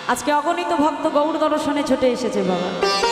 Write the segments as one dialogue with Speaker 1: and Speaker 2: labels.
Speaker 1: আজকে অগণিত ভক্ত গৌর দর্শনে ছুটে এসেছে বাবা।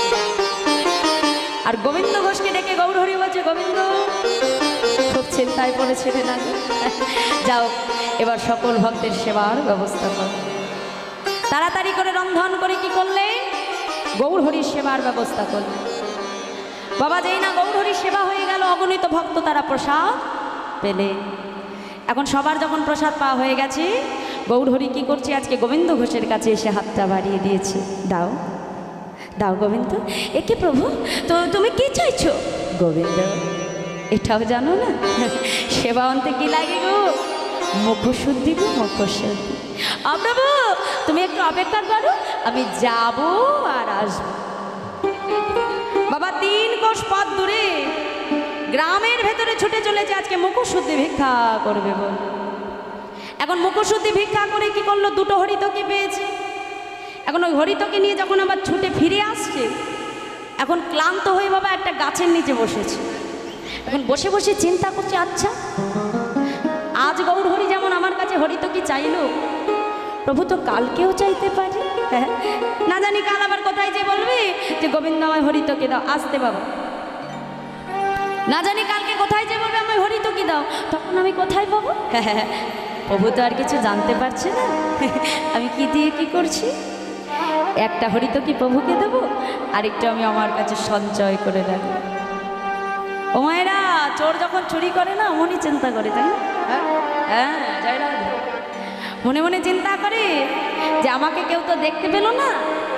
Speaker 1: আর গোবিন্দ ঘোষকে ডেকে গৌর হরি বলছে, গোবিন্দ খুব চিন্তায় পড়েছে রে না, যাও এবার সকল ভক্তের সেবার ব্যবস্থা কর। তাড়াতাড়ি করে রন্ধন করে কি করলে, গৌর হরির সেবার ব্যবস্থা করলে। বাবা যেই না গৌর হরির সেবা হয়ে গেল, অগণিত ভক্ত তারা প্রসাদ পেলে। এখন সবার যখন প্রসাদ পাওয়া হয়ে গেছে, গৌর হরি কি করছে, আজকে গোবিন্দ ঘোষের কাছে এসে হাতটা বাড়িয়ে দিয়েছে, দাও দাও গোবিন্দ। একে প্রভু, তো তুমি কি চাইছো? গোবিন্দ এটাও জানো না, সেবা অন্তে কি লাগে গো, মুখশুদ্ধি গো, মুখশুদ্ধি। প্রভু তুমি একটু অপেক্ষা করো, আমি যাব আর আসবো। বাবা 3 কোষ পথ দূরে গ্রামের ভেতরে ছুটে চলেছে আজকে মুখশুদ্ধি ভিক্ষা করবে বল। এখন মুখশুদ্ধি ভিক্ষা করে কি করলো, 2টো হরিতকি পেয়েছে। এখন ওই হরিতকি নিয়ে যখন আবার ছুটে ফিরে আসছে, এখন ক্লান্ত হয়ে বাবা একটা গাছের নিচে বসেছে। এখন বসে বসে চিন্তা করছে, আচ্ছা আজ গৌর হরি যেমন আমার কাছে হরিতকি চাইলো, প্রভু তো কালকেও চাইতে পারে। না জানি কাল আবার কোথায় যে বলবে যে গোবিন্দ আমায় হরিতকি দাও, আসতে বাবা। না জানি কালকে কোথায় যে বলবে আমায় হরিতকি দাও, তখন আমি কোথায় পাবো? প্রভু তো আর কিছু জানতে পারছে না আমি কি দিয়ে কি করছি। একটা হরিতকি প্রভুকে দেবো, আরেকটা আমি আমার কাছে সঞ্চয় করে রাখবো। ও মায়েরা, চোর যখন চুরি করে না মনে চিন্তা করে, তাই না? হ্যাঁ জয় রাধে। মনে মনে চিন্তা করে যে আমাকে কেউ তো দেখতে পেল না,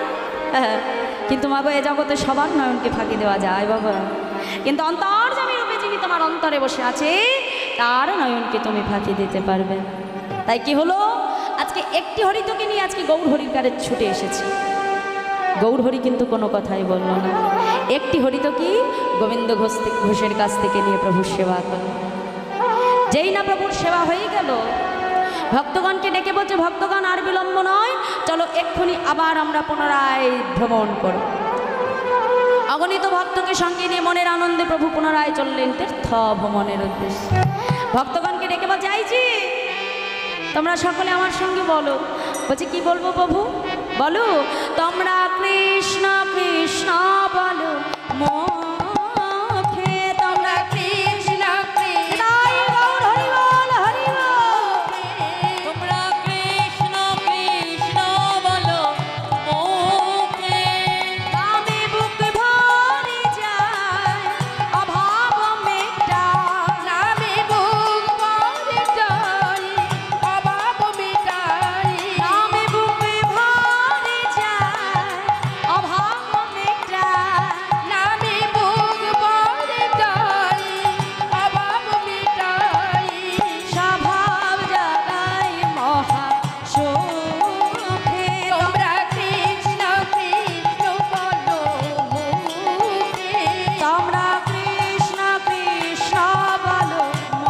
Speaker 1: কিন্তু মাগো এ জগতে সবার নয়নকে ফাঁকি দেওয়া যায় বাবা, কিন্তু অন্তর্যামী রূপে যিনি তোমার অন্তরে বসে আছে তার নয়নকে তুমি ফাঁকি দিতে পারবে। তাই কি হলো, আজকে একটি হরিতকে নিয়ে আজকে গৌর হরির কাছে ছুটে এসেছি। গৌর হরি কিন্তু কোনো কথাই বলল না, একটি হরিতকি গোবিন্দ ঘোষের কাছ থেকে নিয়ে প্রভুর সেবা করল। যেই না প্রভুর সেবা হয়ে গেল, ভক্তগণকে ডেকে বলছে, ভক্তগণ আর বিলম্ব নয়, চলো এক্ষুনি আবার আমরা পুনরায় ভ্রমণ করব। অগণিত ভক্তকে সঙ্গে নিয়ে মনের আনন্দে প্রভু পুনরায় চললেন তীর্থ ভ্রমণের উদ্দেশ্যে। ভক্তগণকে ডেকে বলছে, আইজি তোমরা সকলে আমার সঙ্গে বলো। বলছে কি বলবো প্রভু? বলো, তোমরা কৃষ্ণ কৃষ্ণ বলো মুখে, তোমরা কৃষ্ণ কৃষ্ণ, গৌর হরি বল হরি বল। তোমরা কৃষ্ণ কৃষ্ণ বলো মুখে, কামে বুক ভরে যায় অভাব মেটায়, নামে বুক ভরে যায় অভাব মেটায়, নামে বুক ভরে যায় অভাব মেটায়, নামে বুক ভরে যায় অভাব মেটায়, স্বভাব জাগায় মহা সুখে, তোমরা কৃষ্ণ কৃষ্ণ বলো মুখে, তোমরা কৃষ্ণ কৃষ্ণ বলো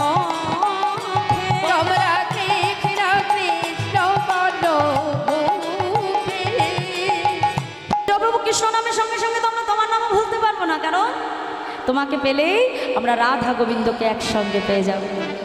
Speaker 1: মুখে, তোমরা কৃষ্ণ কৃষ্ণ বলো মুখে। প্রভু কৃষ্ণ নামের সঙ্গে সঙ্গে তোমরা তোমার নামও ভুলতে পারবো না, কারণ তোমাকে পেলেই আমরা রাধা গোবিন্দকে একসঙ্গে পেয়ে যাব।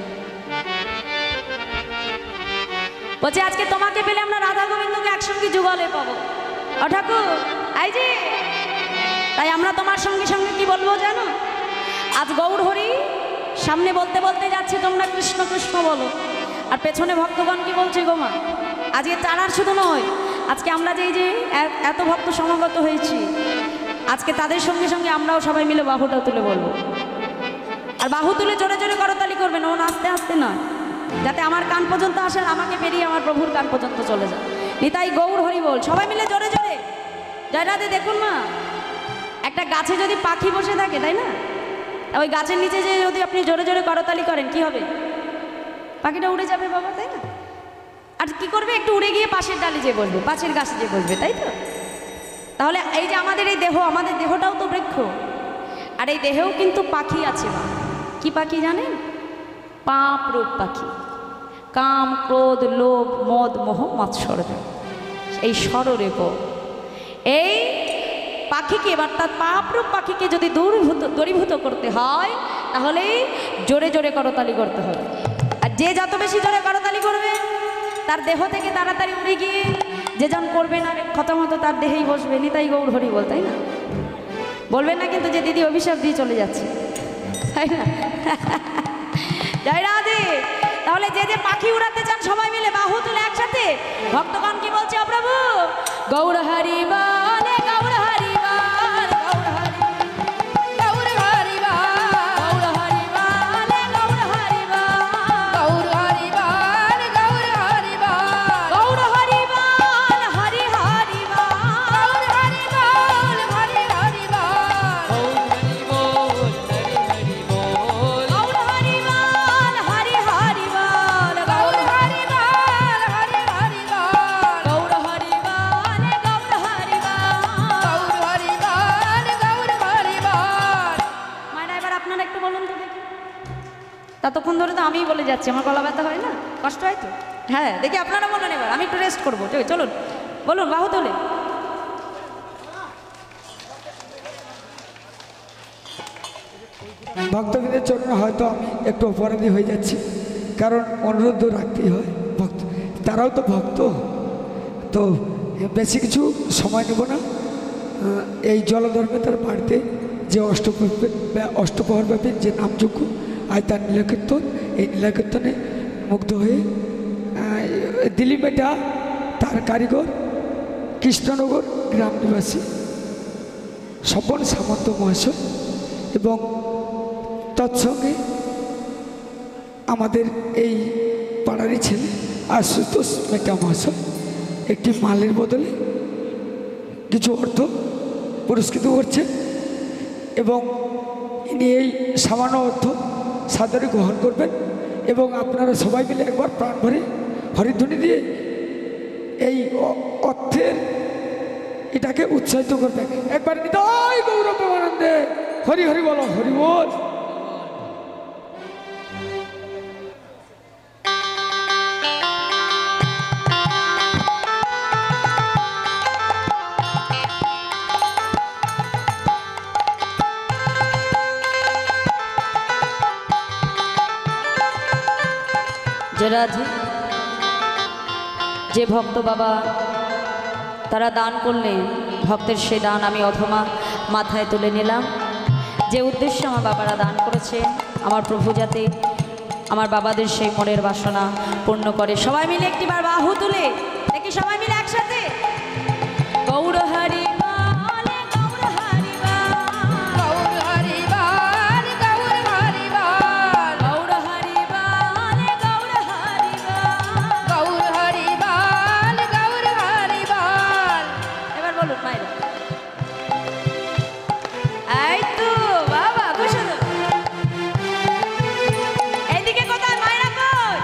Speaker 1: বলছে আজকে তোমাকে পেলে আমরা রাধা গোবিন্দকে একসঙ্গে যুগলে পাবো। ও ঠাকুর আই যে, তাই আমরা তোমার সঙ্গে সঙ্গে কি বলবো জানো, আজ গৌর হরি সামনে বলতে বলতে যাচ্ছে তোমরা কৃষ্ণ কৃষ্ণ বলো, আর পেছনে ভক্তগণ কি বলছে গোমা, আজকে তারার শুধু নয়, আজকে আমরা যে এত ভক্ত সমাগত হয়েছি, আজকে তাদের সঙ্গে সঙ্গে আমরাও সবাই মিলে বাহুটা তুলে বলবো। আর বাহু তুলে জোরে জোরে করতালি করবেন, ও আস্তে আস্তে নয়, যাতে আমার কান পর্যন্ত আসে, আমাকে পেরিয়ে আমার প্রভুর কান পর্যন্ত চলে যায়। নিতাই গৌর হরি বল, সবাই মিলে জোরে জোরে জয় রাধে। দেখুন মা, একটা গাছে যদি পাখি বসে থাকে, তাই না, ওই গাছের নিচে যে যদি আপনি জোরে জোরে করতালি করেন কি হবে, পাখিটা উড়ে যাবে বাবা, তাই না? আর কি করবে, একটু উড়ে গিয়ে পাশের ডালে যে বসবে, পাশের গাছে যে বসবে, তাই তো? তাহলে এই যে আমাদের এই দেহ, আমাদের দেহটাও তো বৃক্ষ, আর এই দেহেও কিন্তু পাখি আছে। কি পাখি জানেন? 5 রূপ পাখি, কাম ক্রোধ লোভ মদ মোহ মৎসর, এই ষড়রেপ। এই পাখিকে, অর্থাৎ 5 রূপ পাখিকে যদি দূরীভূত করতে হয়, তাহলে জোরে জোরে করতালি করতে হবে। আর যে যত বেশি জোরে করতালি করবে, তার দেহ থেকে তাড়াতাড়ি উড়ে গিয়ে যে জন করবে না কথা মতো তার দেহেই বসবে, নিতাই গৌর হরি বল, তাই না? বলবেন না কিন্তু যে দিদি অভিশাপ দিয়ে চলে যাচ্ছে, তাই না? জয় রাধে। তাহলে যে যে পাখি উড়াতে চান সবাই মিলে বাহু তুলে একসাথে ভক্তগণ কি বলছে? ও প্রভু গৌর হরি বল, গৌর হরি বল, গৌর হরি, গৌর হরি বল, গৌর হরি বল, গৌর হরি বল, গৌর হরি বল, গৌর হরি বল, গৌর হরি বল, হরি হরি বল, গৌর হরি বল, হরি হরি বল, গৌর হরি বল, হরি হরি বল, গৌর হরি বল, হরি হরি বল, গৌর হরি বল, গৌর হরি বল, গৌর হরি বল, গৌর হরি বল। মায়েরা এবার আপনারা একটু বলুন তো দেখি। ততক্ষণ ধরে তো আমিই বলে যাচ্ছি, আমার গলা ব্যথা হয় না, কষ্ট হয় তো? হ্যাঁ দেখি আপনারা বলুন, এবার আমি একটু রেস্ট করবো। চলুন বলুন, বাহু তোলে।
Speaker 2: ভক্তবৃন্দের চরণে হয়তো আমি একটু অপরাধী হয়ে যাচ্ছি, কারণ অনুরোধ রাখতেই হয়, ভক্ত তারাও তো ভক্ত। তো বেশি কিছু সময় নেব না। এই জলধর্মে তার বাড়িতে যে অষ্টপ্রহরব্যাপী যে নামযজ্ঞ আর তার নীলকীর্তন, এই নীলকীর্তনে মুগ্ধ হয়ে দিলীপ মেটা তার কারিগর কৃষ্ণনগর গ্রাম নিবাসী স্বপন সামন্ত মহাশয় এবং তৎসঙ্গে আমাদের এই পাড়ারই ছেলে আশুতোষ মেটা মহাশয় একটি মালের বদলে কিছু অর্থ পুরস্কৃত করছেন এবং ইনি এই সামান্য অর্থ সাদরে গ্রহণ করবেন এবং আপনারা সবাই মিলে একবার প্রাণ ভরে হরিধ্বনি দিয়ে এই অর্থের এটাকে উৎসাহিত করবেন। একবার নিতাই গৌরব আনন্দে হরি হরি বলো, হরি বল।
Speaker 1: যে রাধে, যে ভক্ত বাবা তারা দান করলেন, ভক্তের সে দান আমি অধমা মাথায় তুলে নিলাম। যে উদ্দেশ্যে আমার বাবারা দান করেছে, আমার প্রভু যাতে আমার বাবাদের সেই মনের বাসনা পূর্ণ করে। সবাই মিলে একটিবার বাহু তুলে দেখি, সবাই মিলে একসাথে গৌর হরি বল, গৌর হরি বল, গৌর হরি বল, গৌর হরি বল, গৌর হরি বল, গৌর হরি বল, গৌর হরি বল, গৌর হরি বল। এবার বলুন মায়েরা, এই তো বাবা বসে তো, এইদিকে কোথায় মায়েরা কই?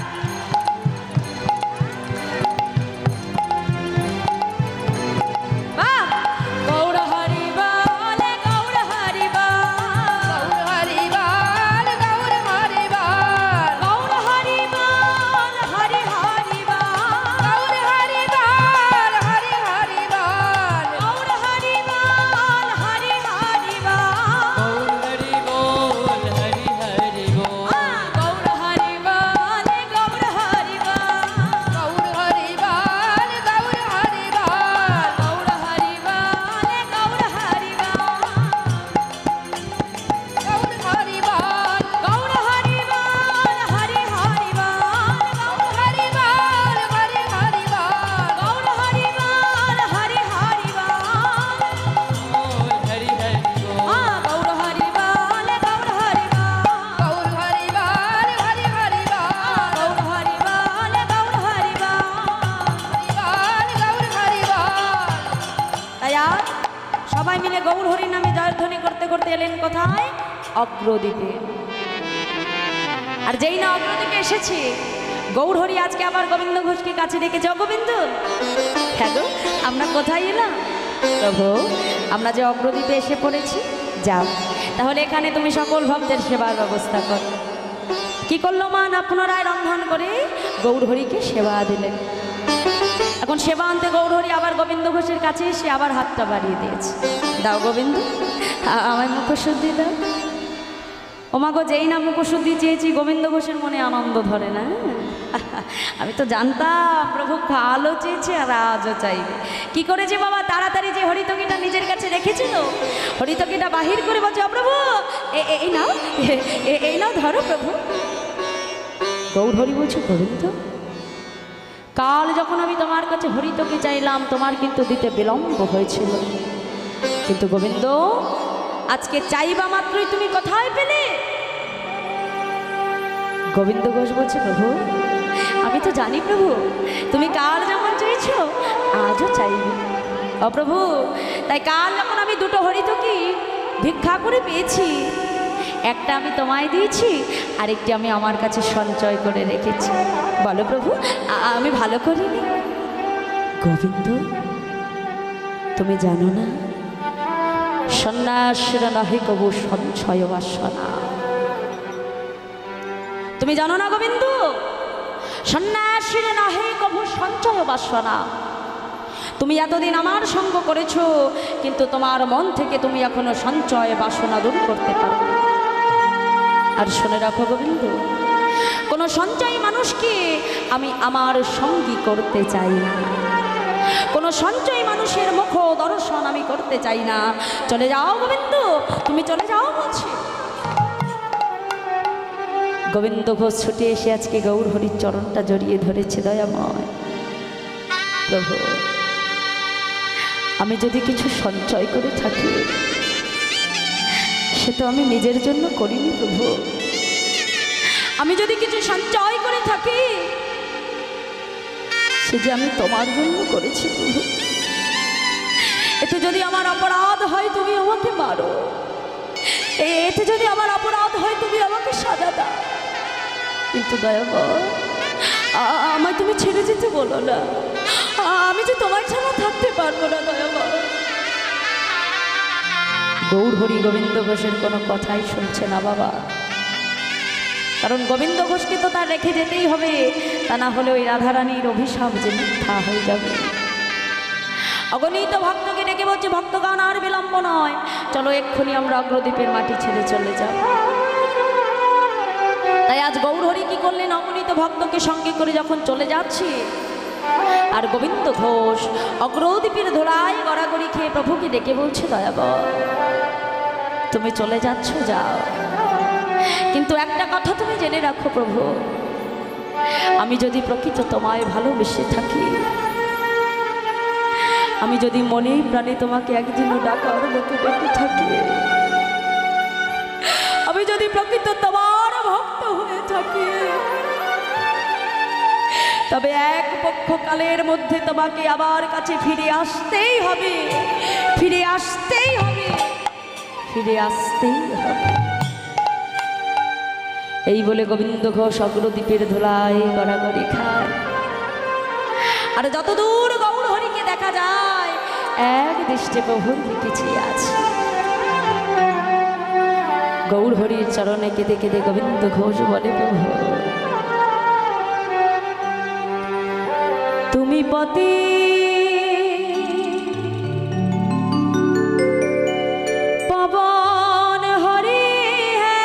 Speaker 1: বাহ! গৌর হরি বল, গৌর হরি বল, গৌর হরি বল, গৌর হরি বল, গৌর হরি বল, হরি হরি বল, গৌর হরি বল, হরি হরি বল, গৌর হরি বল, হরি হরি বল, গৌর হরি বল, গৌর হরি বল, গৌর হরি বল, গৌর হরি বল, গৌর হরি বল, গৌর হরি বল, গৌর হরি বল, গৌর হরি বল, হরি হরি বল, গৌর হরি বল, হরি হরি বল, গৌর হরি বল, হরি হরি বল, গৌর হরি বল, গৌর হরি বল, গৌর হরি বল, হরি হরি বল, গৌর হরি বল, গৌর হরি বল, গৌর হরি বল। তাই আজ সবাই মিলে গৌর হরি নামে জয়ধ্বনি করতে করতে এলেন কোথায়? অগ্রদ্বীপে। আর যেই না অগ্রদ্বীপে এসেছে, গৌর হরি আজকে আবার গোবিন্দ ঘোষকে কাছে ডেকেছে। গোবিন্দ, হ্যাঁ গো, আমরা কোথায় এলাম? প্রভু, আমরা যে অগ্রদ্বীপে এসে পড়েছি, যাও তাহলে এখানে তুমি সকল ভক্তের সেবার ব্যবস্থা করো। কি করলো মা? না পুনরায় রন্ধন করে গৌর হরিকে সেবা দিলেন। এখন সেবা আনতে গৌর হরি আবার গোবিন্দ ঘোষের কাছে এসে আবার হাতটা বাড়িয়ে দিয়েছে। দাও গোবিন্দ, আমায় মুখশুদ্ধি দাও। ও মা গো, যেই না মুখশুদ্ধি চেয়েছি, গোবিন্দ ঘোষের মনে আনন্দ ধরে না। আমি তো জানতাম প্রভু ভালো চেয়েছে আর আজও চাইবে। কি করেছে বাবা, তাড়াতাড়ি যে হরিতকিটা নিজের কাছে রেখেছিল হরিতকিটা বাহির করে বলছে, প্রভু এই নাও, এই নাও ধরো প্রভু। গৌর হরি বলছে, গোবিন্দ কাল যখন আমি তোমার কাছে হরিতকি চাইলাম তোমার কিন্তু দিতে বিলম্ব হয়েছিল, কিন্তু গোবিন্দ আজকে চাইবা মাত্রই তুমি কোথায় পেলে? গোবিন্দ ঘোষ বলছে, প্রভু আমি তো জানি প্রভু তুমি কাল যেমন চেয়েছো আজও চাইবে। প্রভু তাই কাল যখন আমি দুটো হরিতকি ভিক্ষা করে পেয়েছি, একটা আমি তোমায় দিয়েছি আরেকটি আমি আমার কাছে সঞ্চয় করে রেখেছি। বলো প্রভু আমি ভালো করিনি? গোবিন্দ তুমি জানো না, সন্ন্যাসীরা নহে কবু সঞ্চয় বাসনা। তুমি জানো না গোবিন্দ, সন্ন্যাসীরা নহে কবু সঞ্চয় বাসনা। তুমি এতদিন আমার সঙ্গ করেছো, কিন্তু তোমার মন থেকে তুমি এখনো সঞ্চয় বাসনা দূর করতে পারো। আর শুনে রাখো গোবিন্দ, কোনো সঞ্চয়ী মানুষকে আমি আমার সঙ্গী করতে চাই না, কোনো সঞ্চয়ী মানুষের মুখ দর্শন আমি করতে চাই না। চলে যাও গোবিন্দ, তুমি চলে যাও বলছি। গোবিন্দ ঘোষ ছুটে এসে আজকে গৌর হরির চরণটা জড়িয়ে ধরেছে। দয়াময় প্রভু, আমি যদি কিছু সঞ্চয় করে থাকি সে তো আমি নিজের জন্য করিনি প্রভু। আমি যদি কিছু সঞ্চয় করে থাকি সে যে আমি তোমার জন্য করেছি প্রভু। এতে যদি আমার অপরাধ হয় তুমি আমাকে মারো, এতে যদি আমার অপরাধ হয় তুমি আমাকে সাজা দাও, কিন্তু দয়াময় আমায় তুমি ছেড়ে যেতে বলো না, আমি যে তোমার ছাড়া থাকতে পারবো না দয়াময়। গৌর হরি গোবিন্দ ঘোষের কোনো কথাই শুনছে না বাবা, কারণ গোবিন্দ ঘোষকে তো তার রেখে যেতেই হবে, তা না হলে ওই রাধারানীর অভিশাপ যে মিথ্যা হয়ে যাবে। অগণিত ভক্তকে ডেকে বলছে, ভক্তগণ আর বিলম্ব নয়, চলো এক্ষুনি আমরা অগ্রদ্বীপের মাটি ছেড়ে চলে যাব। তাই আজ গৌর হরি কি করলেন, অগণিত ভক্তকে সঙ্গে করে যখন চলে যাচ্ছি, আর গোবিন্দ ঘোষ অগ্রদ্বীপের ধরায় গড়াগড়ি খেয়ে প্রভুকে ডেকে বলছে, দয়াবর তুমি চলে যাচ্ছ যাও, কিন্তু একটা কথা তুমি জেনে রাখো প্রভু, আমি যদি প্রকৃত তোমায় ভালোবেসে থাকি, আমি যদি মনেই প্রাণে তোমাকে একদিনও ডাকার মতো ডেকে থাকি, আমি যদি প্রকৃত তোমার ভক্ত হয়ে থাকি, তবে এক পক্ষকালের মধ্যে তোমাকে আবার কাছে ফিরে আসতেই হবে, ফিরে আসতেই হবে, ফিরে আসতেই হবে। এই বলে গোবিন্দ ঘোষ অগ্রদ্বীপের ধুলায় গড়াগড়ি খায়। আর যতদূর গৌর হরিকে দেখা যায় এক দৃষ্টে প্রভুর দিকে চেয়ে আছে। গৌর হরির চরণে কেঁদে কেঁদে গোবিন্দ ঘোষ বলে, প্রভু তুমি পতি পবন হরি হে,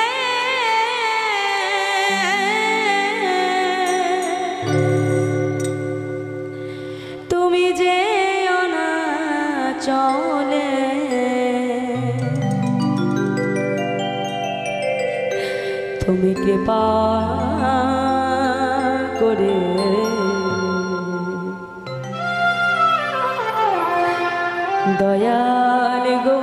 Speaker 1: তুমি যে অনাচলে তুমি কৃপা করে দয়াল গো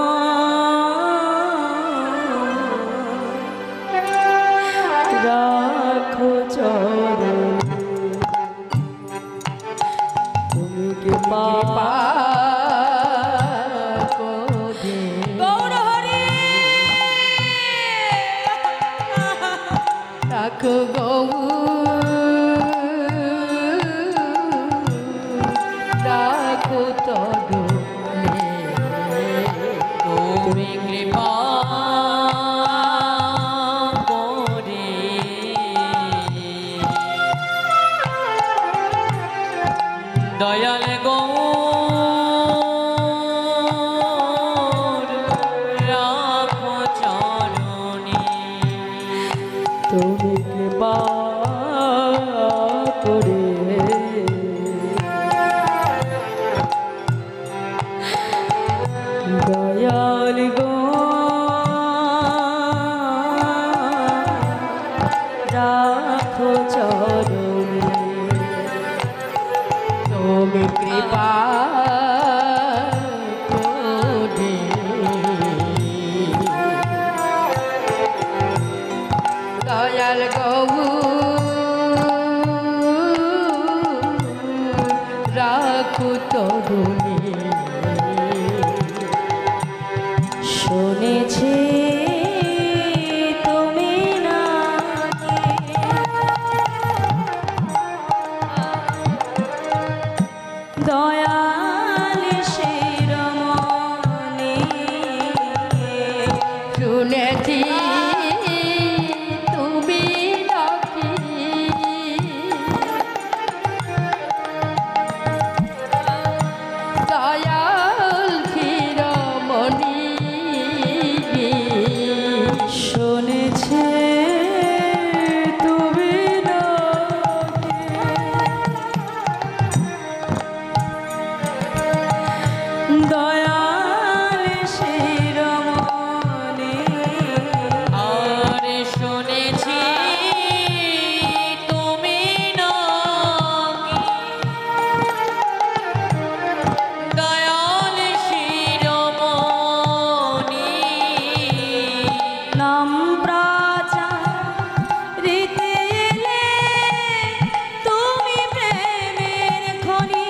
Speaker 1: রাখো চরণ, তুমি কৃপা গৌর হরি
Speaker 3: রাখো রাখো তরুণে, তুমি কৃপা করে দয়াল গৌর রাখো চরণে,
Speaker 2: তুমি কৃপা
Speaker 1: দয়াল গো রাখো চরণে তুমি কৃপা করে দয়াল গো রাখো তরুণী শুনেছি তুমি নাকি দয়াল শিরোমণি শুনেছি তুমি নাকি দয়াল শিরোমণি শুনেছে তুমি দয়াল শিরোমণি
Speaker 3: আর শুনেছি তুমি নাকি দয়াল শিরোমণি
Speaker 1: নাম প্রাচারিতে এলে তুমি প্রেমের খনি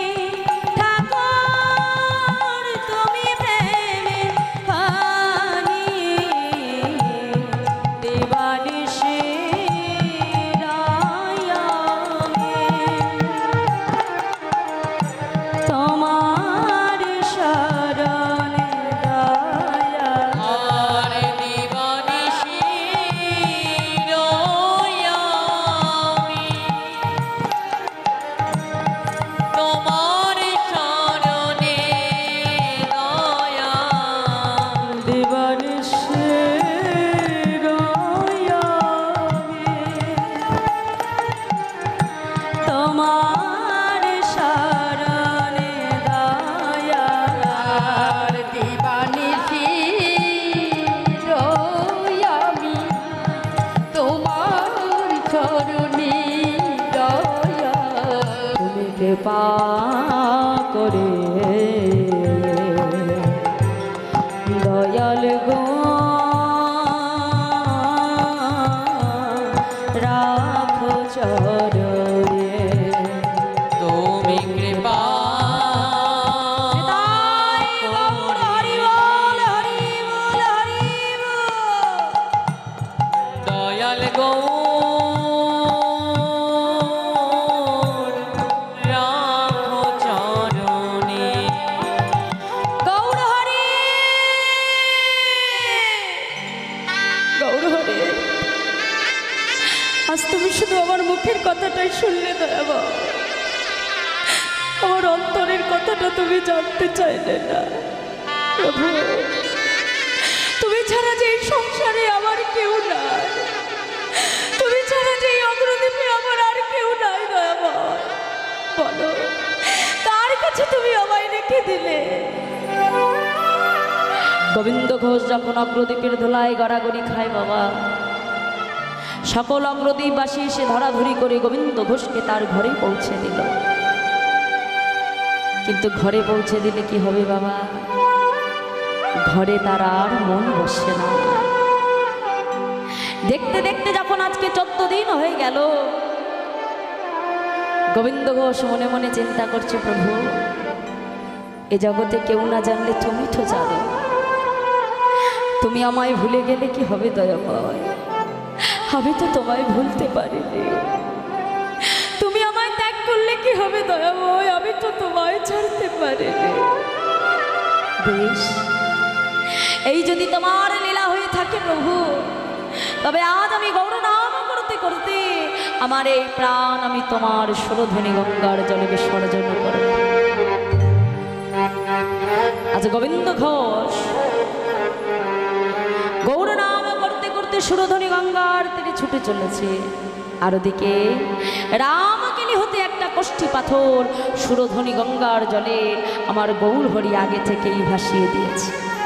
Speaker 1: ঠাকুর তুমি প্রেমের খনি দিবানিশি রায়ামে তোমার শরণে দয়া
Speaker 3: আর দিবানিশি রয়ামি তোমার শরণে দয়া
Speaker 1: দিবানিশি রয়ামে তোমার শরণে দয়া
Speaker 4: আর দিবানিশি রয়ামি তোমার চরণে দয়া
Speaker 1: তুমি কৃপা করে দয়াল গো রাখো চরণে
Speaker 3: তুমি কৃপা দয়াল গৌর রাখো চরণে
Speaker 1: গৌর হরি গৌর হরি আজ তুমি শুধু আমার মুখের কথাটাই শুনলে দয়াবা আমার অন্তরের কথাটা তুমি জানতে চাইলে না প্রভু তুমি ছাড়া যে এই সংসারে আমার কেউ নাই তুমি ছাড়া যে এই অগ্রদ্বীপে আমার আর কেউ নাই দয়াবা বলো কার কাছে তুমি আমায় রেখে দিলে গোবিন্দ ঘোষ যখন অগ্রদ্বীপের ধুলায় গড়াগড়ি খায় বাবা সকল অগ্রদ্বীপবাসী এসে ধরাধরি করে গোবিন্দ ঘোষকে তার ঘরে পৌঁছে দিল কিন্তু ঘরে পৌঁছে দিলে কি হবে বাবা ঘরে তার আর মন বসছে না দেখতে দেখতে যখন আজকে 14 দিন হয়ে গেল গোবিন্দ ঘোষ মনে মনে চিন্তা করছে প্রভু এ জগতে কেউ না জানলে তুমি তো জানো তুমি আমায় ভুলে গেলে কি হবে দয়াময় আমি তো তোমায় ভুলতে পারিনি তুমি আমায় ত্যাগ করলে কি হবে দয়াময় আমি তো তোমায় ছাড়তে পারিনি বেশ এই যদি তোমার লীলা হয়ে থাকে প্রভু তবে আজ আমি গৌর নাম করতে করতে আমার এই প্রাণ আমি তোমার সুরধ্বনি গঙ্গার জলে বিসর্জন করব আজ গোবিন্দ ঘোষ গৌর নাম করতে করতে সুরধ্বনি গঙ্গার তীরে ছুটে চলেছে আর ওদিকে রামকেলি হতে একটা কষ্টি পাথর সুরধ্বনি গঙ্গার জলে আমার গৌর হরি আগে থেকেই ভাসিয়ে দিয়েছে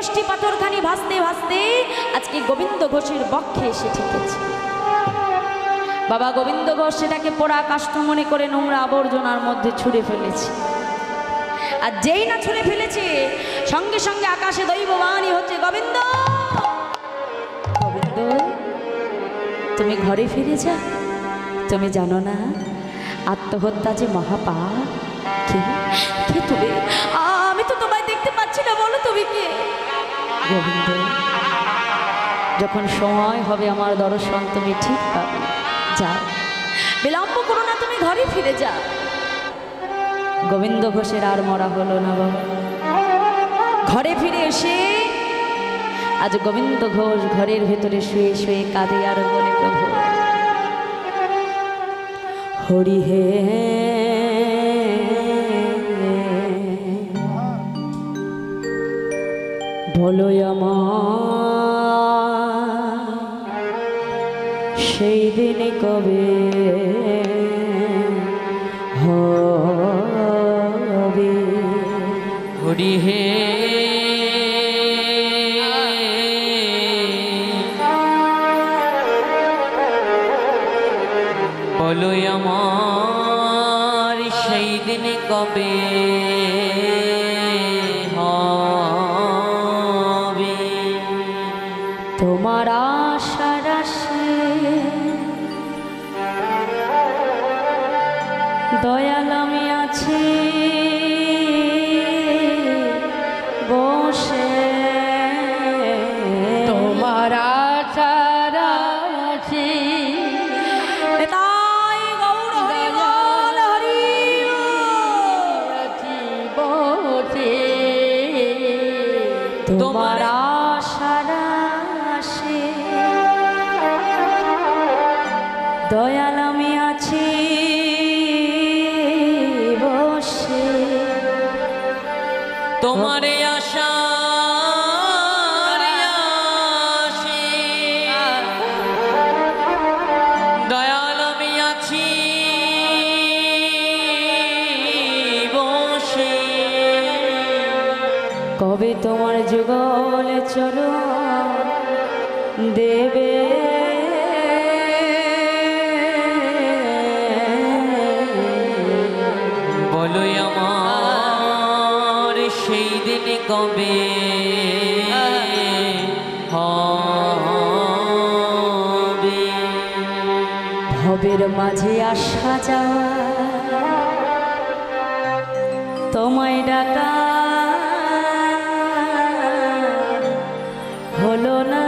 Speaker 1: একুশটি পাথরখানি ভাসতে ভাসতে আজকে গোবিন্দ ঘোষের বক্ষে এসে ঠেকেছে। বাবা গোবিন্দ ঘোষ সেটাকে পোড়া কাষ্ঠ মনে করে নোংরা আবর্জনার মধ্যে ছুঁড়ে ফেলেছে। আর যেই না ছুঁড়ে ফেলেছে সঙ্গে সঙ্গে আকাশে দৈববাণী হচ্ছে, গোবিন্দ গোবিন্দ তুমি ঘরে ফিরে যা। তুমি জানো না আত্মহত্যা যে মহাপাপ। কে তুমি? আমি তো তোমায় দেখতে পাচ্ছি না, বলো তুমি কে? গোবিন্দ যখন সময় হবে আমার দর্শন তুমি ঠিক পাবে। যাও, বিলম্ব করো না, তুমি ঘরে ফিরে যা। গোবিন্দ ঘোষের আর মরা হলো না বাবা। ঘরে ফিরে এসে আজ গোবিন্দ ঘোষ ঘরের ভেতরে শুয়ে শুয়ে কাঁদে আর বলে, প্রভু হরি হে বলো আমার সেই দিন কবে হবে।
Speaker 3: হরি হে বলো আমার সেই দিন কবে হবে।
Speaker 1: তোমার আশার আশে দয়াল আমি আছি বসে।
Speaker 4: তোমার আশার আছি
Speaker 1: তাই গৌর হরি বল, হরি বল।
Speaker 4: আছি বসে।
Speaker 1: তোমার আশার আশে দয়াল আমি আছি বসে।
Speaker 3: তোমার আশা দয়াল আমি আছি বসে।
Speaker 1: কবে তোমার যুগল চলো দেবে
Speaker 3: বলো আমার সেই দিন কবে হবে।
Speaker 1: ভবের মাঝে আসা যাওয়া তোমায় ডাকা হলো না।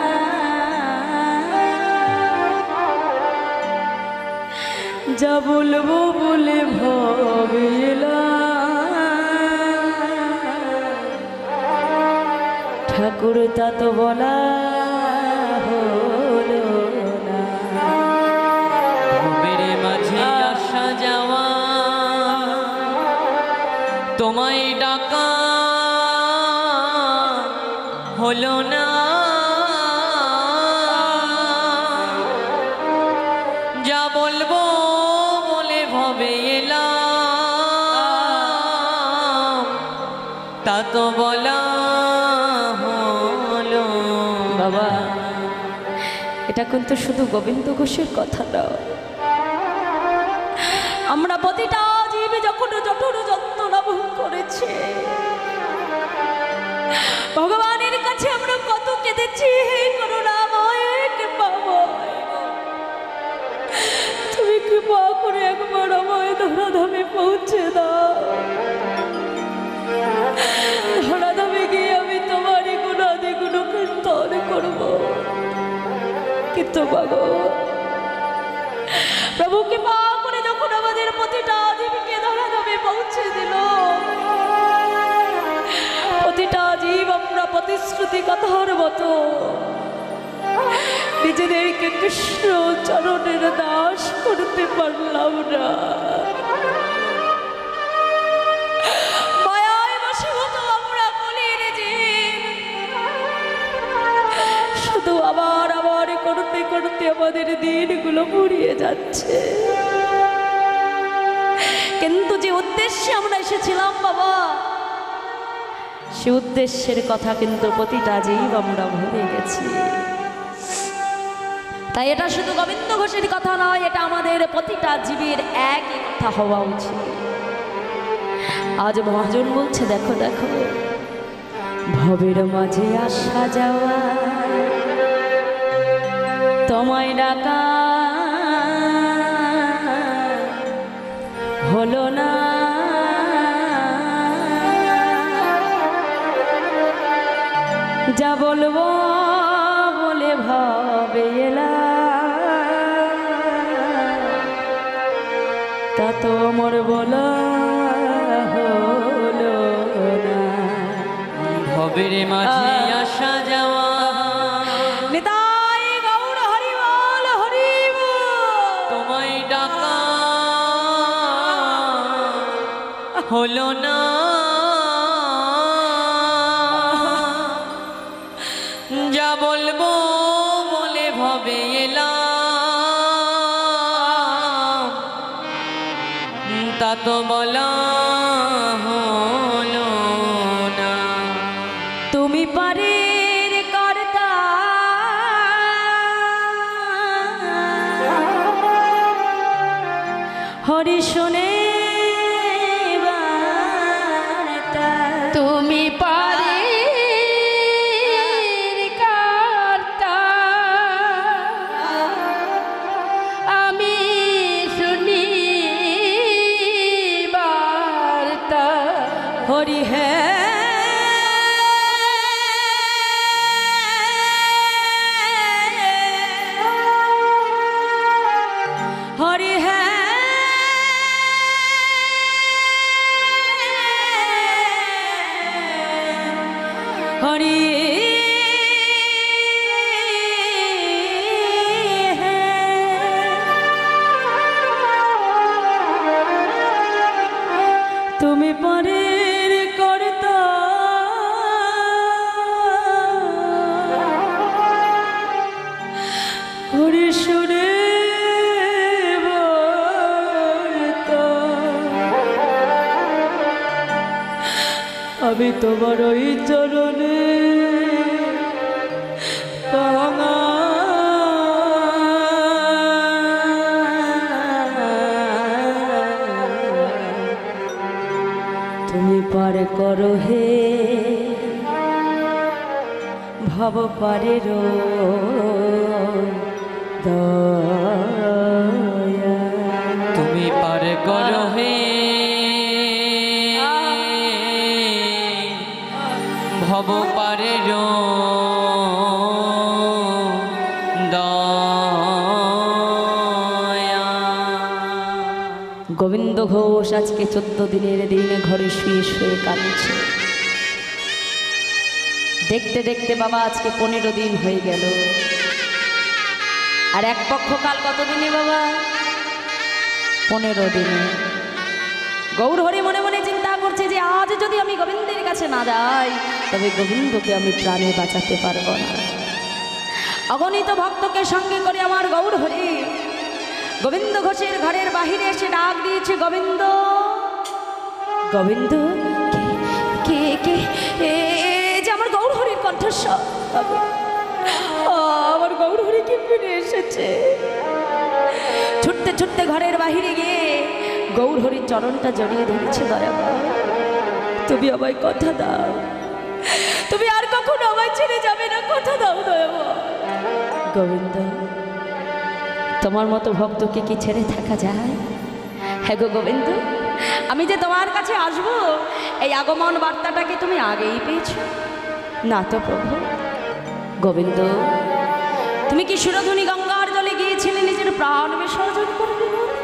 Speaker 1: যা বলবো বলে ভাবিলাম ঠাকুর তা তো বলা হলো না।
Speaker 3: ভবের মাঝে আসা যাওয়া তোমায় ডাকা হলো না। যা বলবো বলে ভবে এলাম তা তো বলা হলো
Speaker 1: বাবা এটা কিন্তু শুধু গোবিন্দ ঘোষের কথা না। আমরা প্রতিটা জীব যখন জঠর যন্ত্রণা ভোগ করেছে ভগবানের কাছে আমরা কত কেঁদেছি, হে করুণাময় কৃপাময় তুমি কৃপা করে একবার আমায় ধরাধামে পৌঁছে দাও। ধরাধামে গিয়ে আমি তোমারই গুণাদি গুণ কীর্তন করব। কিন্তু বাবা প্রভু কৃপা করে যখন আমাদের প্রতিটা জীবকে ধরাধামে পৌঁছে দিল, প্রতিটা জীব আমরা প্রতিশ্রুতি কথার মতো নিজেদেরকে কৃষ্ণ চরণের দাস করতে পারলাম না। মায়ায় বশীভূত আমরা কলির জীব, শুধু আবার আবার করতে করতে আমাদের দিনগুলো ফুরিয়ে যাচ্ছে। কিন্তু যে উদ্দেশ্যে আমরা এসেছিলাম বাবা, সে উদ্দেশ্যের কথা কিন্তু প্রতিটা জীব আমরা ভুলে গেছি। তাই এটা শুধু গোবিন্দ ঘোষের কথা নয়, এটা আমাদের প্রতিটা জীবের একই কথা হওয়া উচিত। আজ মহাজন বলছে দেখো দেখো, ভবের মাঝে আসা যাওয়া তোমায় ডাকা হলো না, যা বলবো বলে ভাবে এলা, তা তো মোর বলা হলো না।
Speaker 3: ভবের মাঝে আসা যাওয়া
Speaker 1: নিতাই গৌর হরি বল হরি বল।
Speaker 3: তোমায় ডাকা হলো না, যা বলবো বলে ভবে এলাম, তা তো বলা হলো না।
Speaker 1: তুমি পারের কর্তা, হরি শুনে বার্তা।
Speaker 4: তুমি পারে কর্তা, আমি শুনি বার্তা।
Speaker 1: হরি হে হরি হে হরি তুমি পরের কর্তা, হরি শুনে বার্তা। আমি তোমার ওই চরণে ভাঙা তুমি পার করো হে ভব পারের দয়া।
Speaker 3: তুমি পার করো হে ভব পারের দয়া।
Speaker 1: গোবিন্দ ঘোষ আজকে 14 দিনের দিন ঘরে শুয়ে শুয়ে কাঁদছে। দেখতে দেখতে বাবা আজকে 15 দিন হয়ে গেল। আর এক পক্ষ কাল কতদিনে বাবা? 15 দিনে। গৌর হরি মনে মনে চিন্তা করছে যে আজ যদি আমি গোবিন্দের কাছে না যাই, তবে গোবিন্দকে আমি প্রাণে বাঁচাতে পারবো না। অগণিত ভক্তকে সঙ্গে করে আমার গৌর হরি গোবিন্দ ঘোষের ঘরের বাহিরে এসে ডাক দিয়েছে, গোবিন্দ গোবিন্দ। কে কে কে? যে আমার গৌর হরির কণ্ঠস্বর। আমার গৌর হরি কি ফিরে এসেছে। ছুটতে ছুটতে ঘরের বাহিরে গিয়ে গৌর হরির চরণটা জড়িয়ে ধরেছে। দয়াময়, তুমি আমায় কথা দাও, তুমি আর কখনো আমায় ছেড়ে যাবে না, কথা দাও দয়াময়। গোবিন্দ, তোমার মতো ভক্তকে কি ছেড়ে থাকা যায়? হ্যাঁ গো গোবিন্দ, আমি যে তোমার কাছে আসবো এই আগমন বার্তাটাকে তুমি আগেই পেয়েছো না তো প্রভু? গোবিন্দ, তুমি কি সুরধুনী গঙ্গার জলে গিয়েছিলে নিজের প্রাণ বিসর্জন করবে?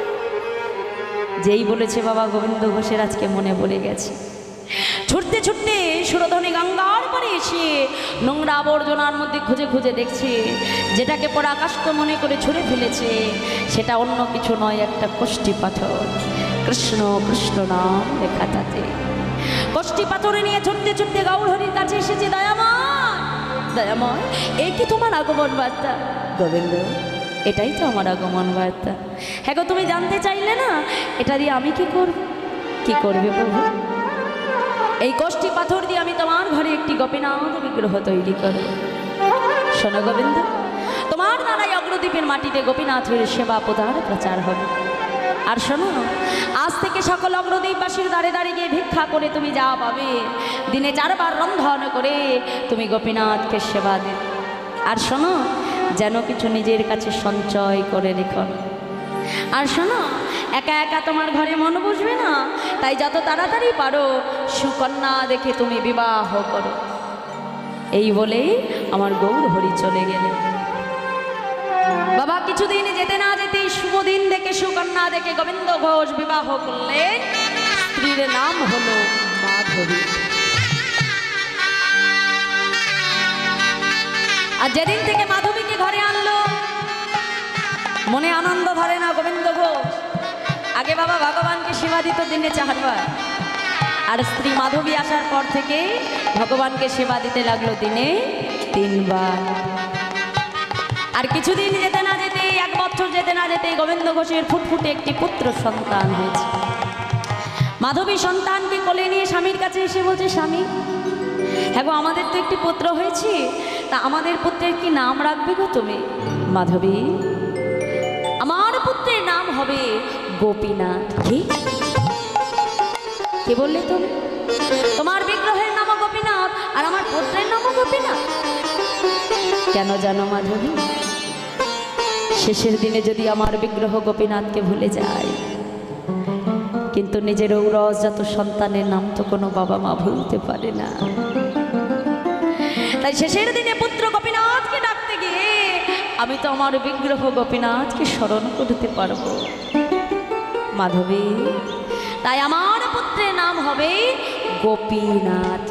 Speaker 1: যেই বলেছে বাবা গোবিন্দ ঘোষের আজকে মনে পড়ে গেছে। ছুটতে ছুটতে সুরধনী গঙ্গার পরে এসে নোংরা আবর্জনার মধ্যে খুঁজে খুঁজে দেখছে যেটাকে পরাকাষ্ঠ মনে করে ছুঁড়ে ফেলেছে সেটা অন্য কিছু নয়, একটা কষ্টি পাথর। কৃষ্ণ কৃষ্ণ নাম লেখা তাতে। কষ্টি পাথরে নিয়ে ছুটতে ছুটতে গৌর হরির কাছে এসেছে। দয়াময়, দয়াময়, এই কি তোমার আগমন বার্তা? গোবিন্দ, এটাই তো আমার আগমন বার্তা। হ্যাঁ গো, তুমি জানতে চাইলে না, এটা দিয়ে আমি কি করব? কি করবে প্রভু? এই কোষ্ঠী পাথর দিয়ে আমি তোমার ঘরে একটি গোপীনাথ বিগ্রহ তৈরি করব। শোনো গোবিন্দ, তোমার দ্বারাই অগ্রদ্বীপের মাটিতে গোপীনাথের সেবা প্রদান প্রচার হবে। আর শোনো, আজ থেকে সকল অগ্রদ্বীপবাসীর দ্বারে দ্বারে গিয়ে ভিক্ষা করে তুমি যা পাবে, দিনে 4 বার রন্ধন করে তুমি গোপীনাথকে সেবা দেবে। আর শোনো, যেন কিছু নিজের কাছে সঞ্চয় করে রেখো। আর শোনো, একা একা তোমার ঘরে মন বসবে না, তাই যত তাড়াতাড়ি পারো সুকন্যা দেখে তুমি বিবাহ করো। এই বলেই আমার গৌর হরি চলে গেলেন। বাবা কিছুদিন যেতে না যেতেই শুভ দিন দেখে সুকন্যা দেখে গোবিন্দ ঘোষ বিবাহ করলেন। স্ত্রীর নাম হলো মাধবী। আর যেদিন থেকে মাধবীকে ঘরে আনলো, মনে আনন্দ ধরে না গোবিন্দ ঘোষ। আগে বাবা ভগবানকে সেবা দিত দিনে 4 বার, আর স্ত্রী মাধবী আসার পর থেকে ভগবানকে সেবা দিতে লাগলো দিনে 3 বার। আর কিছুদিন যেতে না যেতে, 1 বছর যেতে না যেতে গোবিন্দ ঘোষের ফুটফুটে একটি পুত্র সন্তান হয়েছে। মাধবী সন্তানকে কোলে নিয়ে স্বামীর কাছে এসে বলছে, স্বামী, হ্যাঁ গো, আমাদের তো একটি পুত্র হয়েছে, তা আমাদের পুত্রের কি নাম রাখবে গো তুমি? মাধবী, আমার পুত্রের নাম হবে গোপীনাথ। কি বললে তুমি? তোমার বিগ্রহের নামও গোপীনাথ আর আমার পুত্রের নামও গোপীনাথ? কেন জানো মাধবী, শেষের দিনে যদি আমার বিগ্রহ গোপীনাথকে ভুলে যায়, কিন্তু নিজের ঔরসজাত সন্তানের নাম তো কোনো বাবা মা ভুলতে পারে না। তাই শেষের দিনে পুত্র গোপীনাথকে ডাকতে গিয়ে আমি তো আমার বিগ্রহ গোপীনাথকে স্মরণ করতে পারবো মাধবী। তাই আমার পুত্রের নাম হবে গোপীনাথ।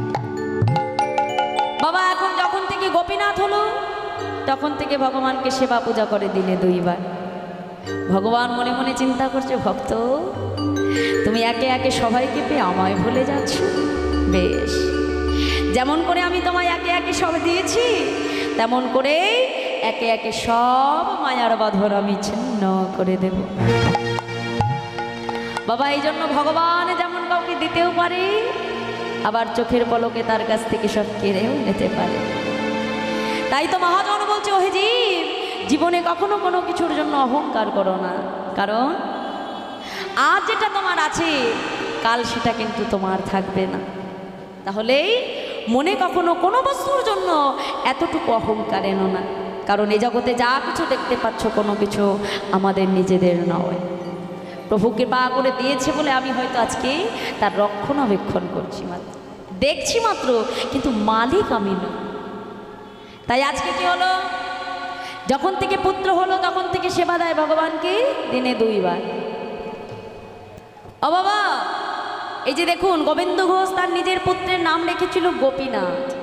Speaker 1: বাবা এখন যখন থেকে গোপীনাথ হলো, তখন থেকে ভগবানকে সেবা পূজা করে দিনে 2 বার। ভগবান মনে মনে চিন্তা করছে, ভক্ত তুমি একে একে সবাইকে পেয়ে আমায় ভুলে যাচ্ছ। বেশ, যেমন করে আমি তোমায় একে একে সব দিয়েছি, তেমন করে একে একে সব মায়ার বাঁধন আমি ছিন্ন করে দেব। বাবা এই জন্য ভগবান যেমন কাউকে দিতেও পারে, আবার চোখের পলকে তার কাছ থেকে সব কেড়েও নিতে পারে। তাই তো মহাজন বলছে, ওহে জীব, জীবনে কখনো কোনো কিছুর জন্য অহংকার করো না, কারণ আজ যেটা তোমার আছে কাল সেটা কিন্তু তোমার থাকবে না। তাহলে মনে কখনো কোনো বস্তুর জন্য এতটুকু অহংকার এনো না, কারণ এই জগতে যা কিছু দেখতে পাচ্ছ কোনো কিছু আমাদের নিজেদের নয়। প্রভু কৃপা করে দিয়েছে বলে আমি হয়তো আজকে তার রক্ষণাবেক্ষণ করছি, মাত্র দেখছি মাত্র, কিন্তু মালিক আমি নই। তাই আজকে কি হলো, যখন থেকে পুত্র হলো তখন থেকে সেবা দেয় ভগবানকে দিনে 2 বার। ও বাবা, এই যে দেখুন গোবিন্দ ঘোষ তার নিজের পুত্রের নাম রেখেছিল গোপীনাথ।